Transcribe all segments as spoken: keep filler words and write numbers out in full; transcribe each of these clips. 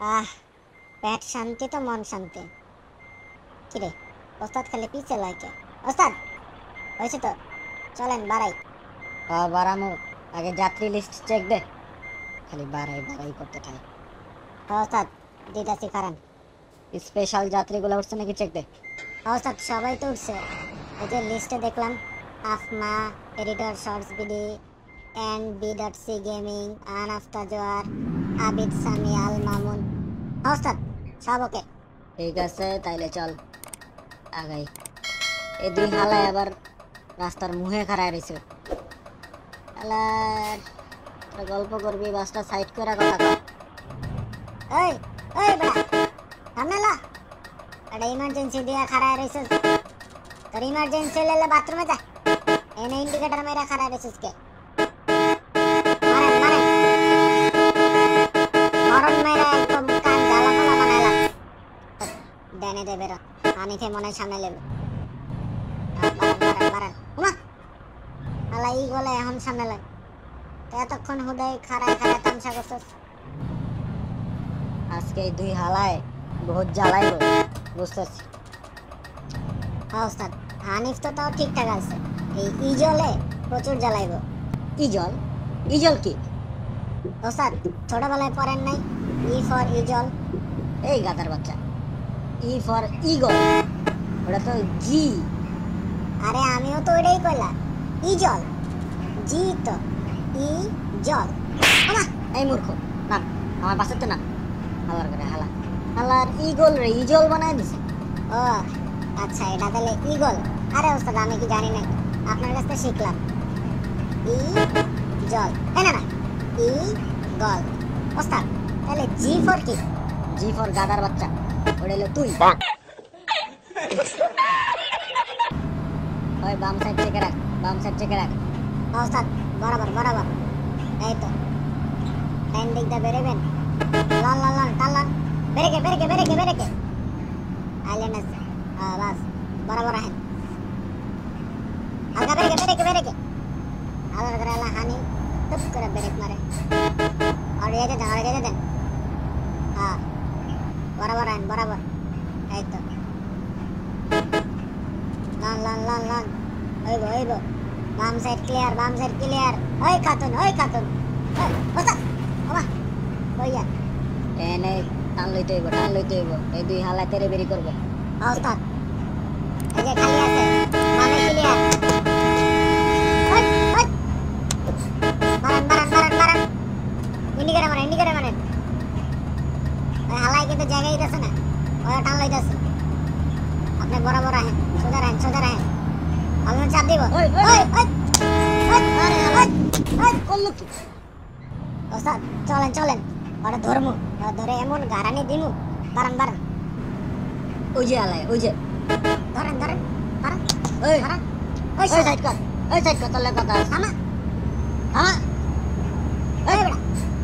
আহ পেট শান্তি তো মন শান্তি। কিরে ওস্তাদ খালি পিছে লাইকে ওস্তাদ হয়েছে তো, চলেন বাড়াই। হ্যাঁ বাড়ামো, আগে যাত্রী লিস্ট চেক দে। খালি বাড়াই বাড়াই করতে থাকে। হ্যাঁ ওস্তাদ দিদাসি খারান। স্পেশাল যাত্রীগুলো উঠছে নাকি চেক দে। হ্যাঁ ওস্তাদ সবাই তো উঠছে, এই যে লিস্টে দেখলাম আফমা, editor shorts BD, and B dot C gaming, আনাফতা জোয়ার, আবিদ সামি আল মামুন। হ্যাঁ ওস্তাদ সব ওকে। ঠিক আছে তাইলে চল আগাই। এই দুই হালায় আবার রাস্তার মুহে খাড়ায় রয়েছে। হালার তোরা গল্প করবি, বাসটা সাইড করে কথা কর। ওই ওই বেটা সামনে লা, এটা ইমার্জেন্সি দিয়া খাড়ায় রইছিস। তোর ইমার্জেন্সি লেলে বাথরুমে যা, এনে ইন্ডিকেটর মেরা খাড়ায় রইছিস কে? মারেন মারেন হরন মেরা একদম কান জ্বালা পোলা বানাইলাম। ডেনে দে বেরো, হানিফে মনে হয় সামনে লেবে। মারেন মারেন মারেন উমা আলা ই গলে এখন সামনে লাই। তো এতক্ষণ হুদাই খাড়ায় খাড়ায় তামসা করছিস। আজকে এই দুই হালায় বহুত জ্বালাইব বুঝতেছি। হ্যাঁ ওস্তাদ হানিফ তো তাও ঠিকঠাক আছে, এই ইজলে প্রচুর জ্বালাইব। ইজল? ইজল কি? ওস্তাদ ছোটবেলায় পড়েন নাই ই ফর ইজল? এই গাদার বাচ্চা, ই ফর ইগল, ওটা তো জি। আরে আমিও তো ওইটাই কইলা, ইজল জি তো ই জল। আমা এই মূর্খ না, আমার বাসাতে না। হালার করে হালা হালার ইগল রে ইজল বানায় দিছে। ও আচ্ছা এটা তাহলে ইগল। আরে ওস্তাদ আমি কি জানি না, আপনার কাছ থেকে শিখলাম। ই জল এই না না ই গল। ওস্তাদ তাহলে জি ফর কি? জি ফর গাদার বাচ্চা, ওটা হলো তুই। ওই বাম সাইড চেকে রাখ, বাম সাইড চেকে রাখ। ওস্তাদ বরাবর বরাবর, এই তো ডাইন দিক দিয়ে বেরোবেন। লন লন লন টান লন, বেরেকে বেরেকে বেরেকে বেরেকে আইল্যান্ড আছে। হ্যাঁ বাস বরাবর আহেন, হালকা বেরেকে বেরেকে বেরেকে আলাদা করে আলা হানি টুপ করে ব্রেক মারে। আর এই যে দেন আর এই যে দেন। হ্যাঁ বরাবর আহেন বরাবর, এই তো লন লন লন লন হইব হইব। বাম সাইড ক্লিয়ার, বাম সাইড ক্লিয়ার। ওই খাতুন ওই খাতুন ওই ওস্তাদ ওমা বইয়া এনে টান লইতে হইব, টান লইতে হইব। এই দুই হালায় তেরে বেরি করবো। ওস্তাদ এই যে খালি আছে বামে ক্লিয়ার। ওই ওই মারান মারান মারান মারান ইন্ডিকেটর মারেন ইন্ডিকেটর মারেন। ওই হালাই কিন্তু জায়গায় দিতেছে না, ওই টান লইতেছে। আপনি বরাবর আহেন, সোজা রাহেন সোজা রাহেন, আমি চাপ দিব। ওই ওই ওই ওই ওই আরে ওই ওই করলো কি? ওস্তাদ চলেন চলেন, ওটা ধরমু, ওটা ধরে এমন গারানি দিমু। বারান বারান ওই যে হালায়, ওই যে ধরেন ধরেন ধরেন ওই ধরেন। ওই ওই শালা সাইড কর, ওই সাইড কর, তোর কথা আছে। থামা হ্যাঁ ওই বেটা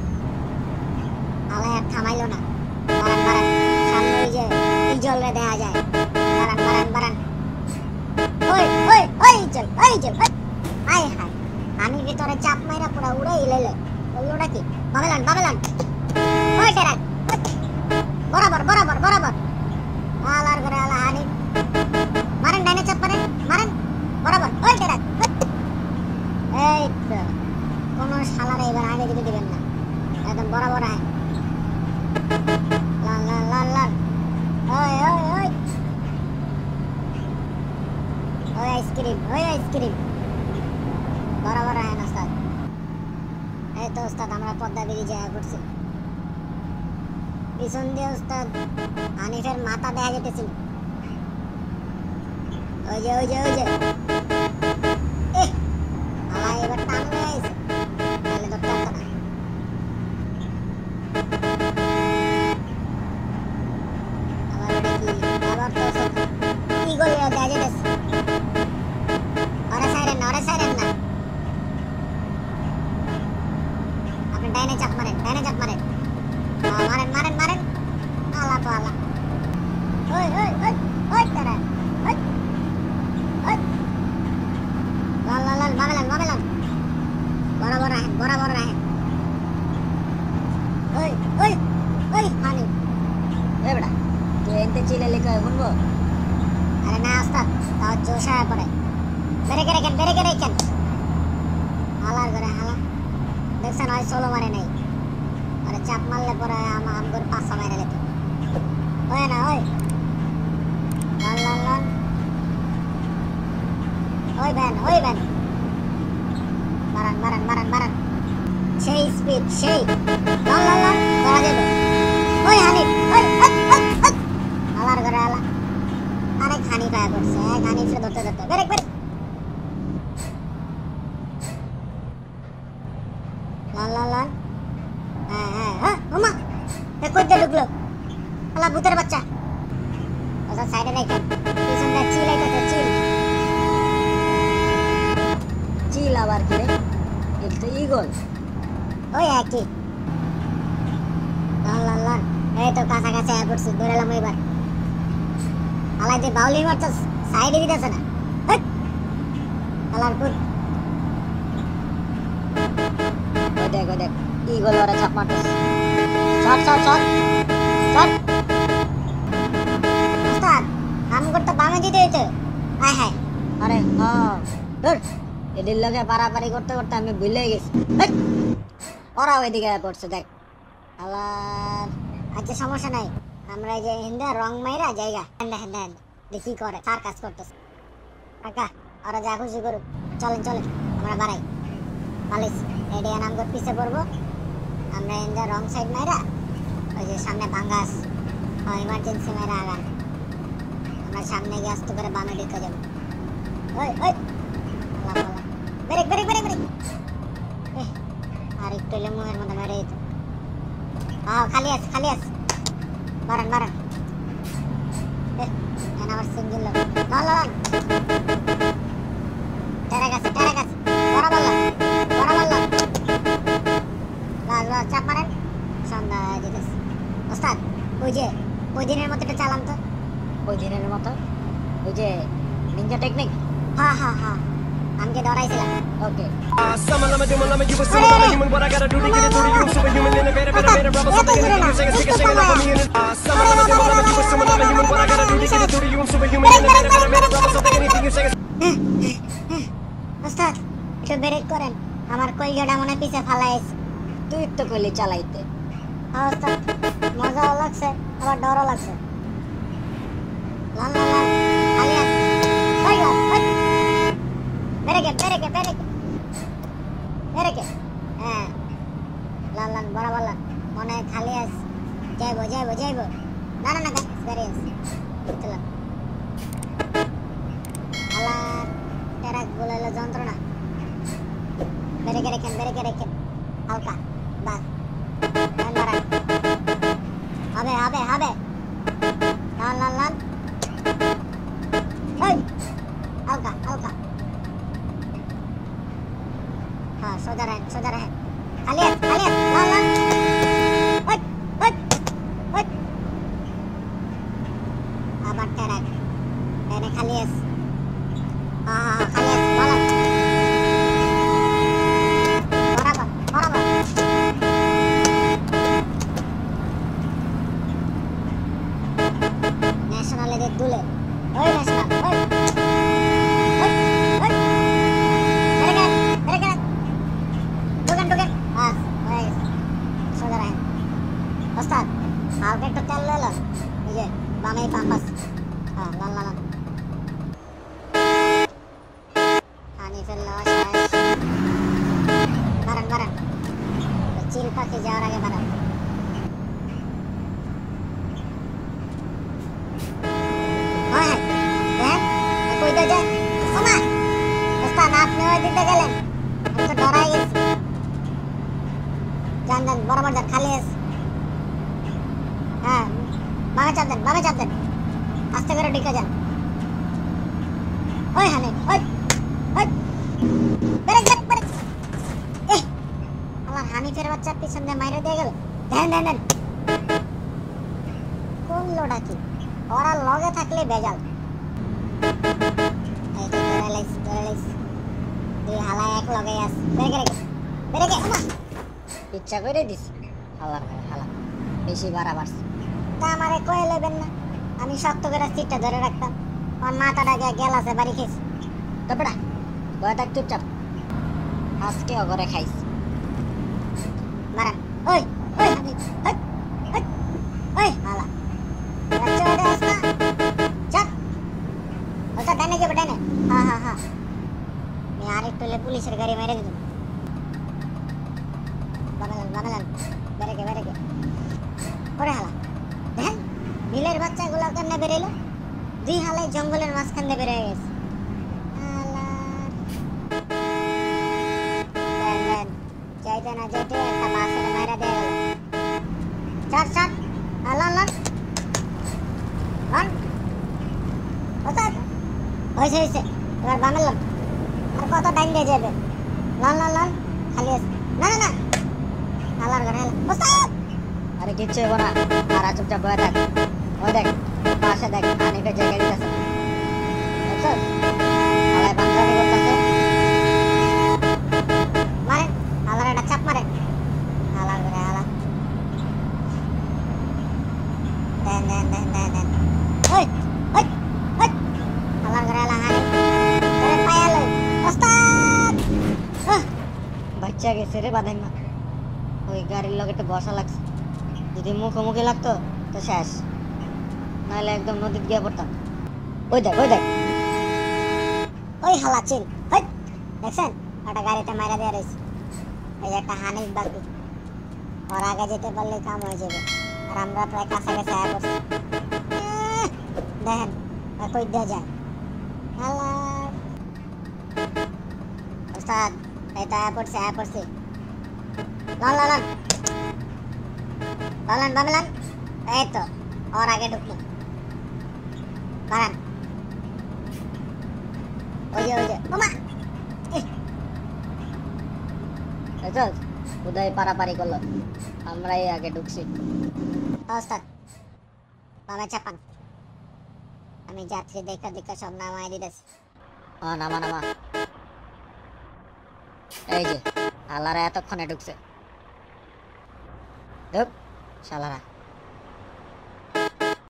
আলাই আর থামাইলো না। বারান বারান সামনে ওই যে ইজল রে দেখা যায়। বারান বারান বারান ওই ওই ওই ইজল ওই ইজল ওই আয় হায় আমি ভিতরে চাপ মাইরা পুরা উড়ে ইলেলে। ওই ওটা কি বাবেলান বাবেলান ওই টেরাক বরাবর বরাবর বরাবর আলার করে আলা হানি মারেন ডাইনে চাপ মারেন মারেন বরাবর ওই টেরাক। এই তো কোন শালারে এবার আগে যেতে দিবেন না, একদম বরাবর আয়। লাল লাল লাল লাল ওই ওই ওই ওই আইসক্রিম ওই আইসক্রিম বরাবর আয় না ওস্তাদ। এই তো ওস্তাদ আমরা পদ্মা ব্রিজে যায় করছি, পিছন দিয়ে ওস্তাদ হানিফের মাথা দেখা যেতেছিল। ওই যে ওই যে ওই যে এ আলাই এবার টান হয়ে আইছে, তাহলে ধরতে পারতো না। আবার ওটা কি আবার তো সব কি গলি দেখা যেতেছে। ওরে সাইরেন না ওরে সাইরেন না, আপনি ডাইনে চাপ মারেন ডাইনে চাপ মারেন। আহ, মারেন মারেন মারেন আলা তো আলা ওই ওই ওই ওই তারা ওই ওই লাল লাল লাল বাবেলান বাবেলান বরাবর রাহেন বরাবর রাহেন। ওই ওই ওই হানি আইতে চিল্লাইলে কয় শুনবো? আরে না ওস্তাদ, তাও জোশ হয়ে পড়ে। ব্রেকে রেখেন, ব্রেকে রেখেন। হালার করে হালা। দেখছেন ওই সোলো মারে নাই। আরে চাপ মারলে পরে আমা আমগর পাঁচশো মারে লেতো। ওই না ওই। লন লন লন। ওই ব্যান, ওই ব্যান। মারান মারান মারান মারান। সেই স্পিড, সেই। লন লন লন। ধরা যাবে। ওই হানিফ, ওই ওই ওই ওই। হালার করে হালা। আরে খানি পায়া করছে, খানি ফিরে ধরতে ধরতে। Brake brake. লন লন লন। হ্যাঁ হ্যাঁ হ্যাঁ ওমা এ কই দিয়ে ঢুকলো আলা ভূতের বাচ্চা ওটা সাইডে রেখে পিছনটা চিল আইতাছে চিল চিল আবার কি রে? এটা তো ইগল। ওই একই লন লন লন। এই তো কাছাকাছি আয়া পড়ছি, ধরে এলাম এবার। আলাই দিয়ে বাউলি মারছস, সাইডে দিতেছে না। হেট আলার পুত। ওই দেখ ওই দেখ ইগল ওরা চাপ মারতেছে। Shot shot shot shot. ওস্তাদ কাম করতে বামে দিতে হইতো। হায় হায় আরে হ্যাঁ ধর এদের লগে পারাপারি করতে করতে আমি ভুলে গেছি। হেট! ওরা ওইদিকে পড়ছে দেখ। আলার। আচ্ছা সমস্যা নাই, আমরা এই যে হিন্দা রং মাইরা জায়গা হেন্দা হেন্দা হেন্দা দেখি করে সার কাজ করতেছে। কাকা ওরা যা খুশি করুক, চলেন চলেন আমরা বাড়াই। পালিস এডিয়া নাম করে পিছে পড়বো আমরা। হিন্দা রং সাইড মাইরা ওই যে সামনে ভাঙ্গাস ইমার্জেন্সি মাইরা আগান। আমরা সামনে গিয়ে আস্তে করে বামে ঢুকে যাবো। ওই ওই আল্লাহ আল্লাহ। Brake brake brake brake. এহ, আর একটু এলে মুখের মধ্যে মেরে দিত। হ্যাঁ খালি আছে খালি আছে। মারান মারান। এহ, এখানে আবার সিঙ্গেল লোক। Loan loan. টেরে গেছে টেরে গেছে। বরাবর লন বরাবর লন। লাল লাল চাপ মারেন। সন্ধ্যা যেতেছে। ওস্তাদ ওই যে ওই দিনের মতো একটা চালান তো। ওই দিনের মতো ওই যে নিনজা টেকনিক। হ্যাঁ হ্যাঁ হ্যাঁ আমি যে ডরাইছিলাম। ওকে Uh, some of them do love me, you a superhuman. What I gotta do to get it through to you? Superhuman, innovator, better, better, rebel, something in the music, stick a second up for me. Uh, some of them do love me, you a superhuman. What I gotta do to get it through to you? Superhuman, innovator, better, better, rebel, something anything you say. ওস্তাদ একটু break করেন, আমার কলজাটা মনে পিছে ফালাইছে। তুই তো কইলি চালাইতে। হ্যাঁ ওস্তাদ মজাও লাগছে আবার ডরও লাগছে। লাল লাল লাল খালি আছে। ওই গো ওই ব্রেকে ব্রেকে ব্রেকে ব্রেকে। হ্যাঁ লাল লাল বরাবর লাল মনে হয় খালি আছে। যাইবো যাইবো যাইবো। না না না গাছ বেরিয়ে আছে। চলাম আলার টেরাক বলাইলো যন্ত্রণা। ব্রেকে রেখেন ব্রেকে রেখেন হালকা বাস। লাল মারান হবে হবে হবে। লাল লাল লাল। ওই হালকা হালকা। হ্যাঁ সোজা রাখেন সোজা রাখেন। খালি আছে খালি আছে। লাল লাল। ওই ওই ওই আবার টেরাক এনে খালি আছে। হ্যাঁ হ্যাঁ খালি আছে বলো। বরাবর বরাবর। ন্যাশনাল এদের দুলে। ওই ন্যাশনাল ওই ওই ওই ব্রেকে ব্রেকে ঢোকেন ঢোকেন। বাস হয়ে গেছে সোজা রাখেন। ওস্তাদ হালকা একটু তেল লইল এই যে বামেই পাম্প আছে। হ্যাঁ লাল লাল পানি ফেললো শেষ। বারান বারান চিল পাখি যাওয়ার আগে বারান। হ্যাঁ হ্যাঁ কই দিয়ে যায় ওমা। ওস্তাদ আপনি ওই দিকে গেলেন, আমি তো ডরাই গেছি। যান যান বরাবর যান খালি আছে। হ্যাঁ বামে চাপ দেন বামে চাপ দেন আস্তে করে ঢুকে যান। ওই হানে ওই ওই ব্রেক ব্রেক ব্রেক। এহ আমার হানিফের বাচ্চা পিছন দিয়ে মাইরে দিয়ে গেল। দেন দেন দেন কোন লোডা কি ওরা লগে থাকলে বেজাল। এই তো ধরে লাইস ধরে লাইস। দুই হালা এক লগে আছে। ব্রেকে রেখে ব্রেকে ওমা। ইচ্ছা করে দিস হালা হালা বেশি বাড়া বাড়ছে। তা আমারে কয়ে লেবেন না, আমি শক্ত করে সিটটা ধরে রাখতাম, আমার মাথাটা গিয়ে গেল আছে বাড়ি খেয়েছি। তারপরে বয়ে থাক চুপচাপ, আজকে অগরে খাইস। বারান ওই ওই আমি ওই ওই ওই হালা বাচ্চা ওটা আস না চল ওটা ডানে যাবে ডানে। হ্যাঁ হ্যাঁ হ্যাঁ আমি আর একটু হলে পুলিশের গাড়ি মেরে দিতাম। বানালাম বানালাম বেরেকে বেরেকে ওরে হালা দেখেন বিলের বাচ্চাগুলো কেমনে বেরোলো, দুই হালাই জঙ্গলের মাঝখান দিয়ে বেরিয়ে গেছে। যাইতে না যাইতে একটা বাসের মাইরা দিয়ে গেল। চল চল লন লন লন ওস্তাদ হয়েছে হয়েছে এবার বানালাম আর কত টাইম দিয়ে যাবে। লন লন লন খালি আছে না না না হালার ঘরে ওস্তাদ। আরে কিচ্ছু হবো না, আর চুপচাপ বয়ে থাক। ওই দেখ পাশে দেখ হানিফের জায়গা দিতেছে, বুঝছস? হালায় পাঞ্জাবি করতেছে, মারেন হালার একটা চাপ মারেন। হালার ঘরে হালা দেন দেন দেন দেন দেন ওই ওই ওই হালার ঘরে হালা হানি তোরে পায়া লই ওস্তাদ। আহ বাচ্চা গেছে রে বাদাইমা। ওই গাড়ির লগে একটু বসা লাগছে, যদি মুখোমুখি লাগতো তো শেষ, নাহলে একদম নদীতে গিয়ে পড়তাম। ওই দেখ ওই দেখ ওই হালা চিল ওই দেখছেন একটা গাড়িতে মাইরা দেওয়া রয়েছে। এই যে একটা হানিফ বাকি, ওর আগে যেতে পারলে কাম হয়ে যাবে। আর আমরা প্রায় কাছাকাছি আয়া করছি। আহ, দেখেন আর কই দেওয়া যায় হালা ওস্তাদ এটা আয়া পড়ছে আয়া পড়ছে। লন লন লন লন বামলান এই তো ওর আগে ঢুকলো বাড়ান ওই যে ওই যে ওমা বুঝছস? উদয় পারাপারি করলো, আমরাই আগে ঢুকছি। ওস্তাদ বামে চাপান, আমি যাত্রী দেখা দেখা সব নামাই দিতেছি। ও নামা নামা। এই যে আল্লাহরা এতক্ষণে ঢুকছে, ঢুক শালারা।